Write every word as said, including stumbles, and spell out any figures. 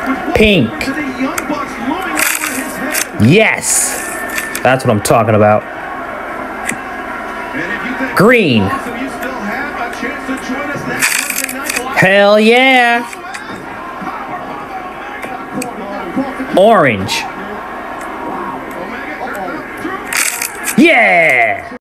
Pink. Yes. That's what I'm talking about. Green. Hell yeah. Orange. Yeah.